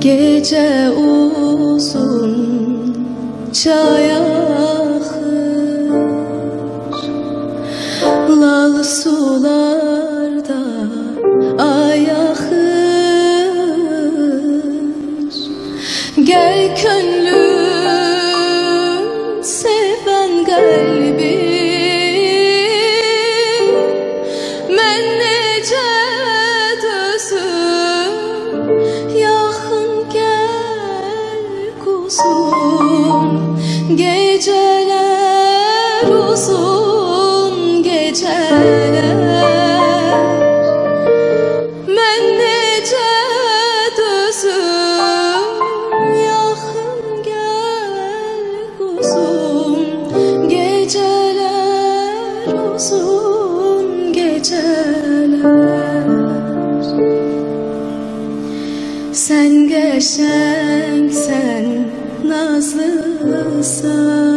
Gece uzun çay ahır, lal sularda ay ahır. Gel könlüm seven kalbim, men nece dözüm, yaxın gel kuzum. Geceler uzun geceler, men nece dözüm, yaxın gel kuzum. Geceler uzun geceler. Sen geçen sen nazlısan,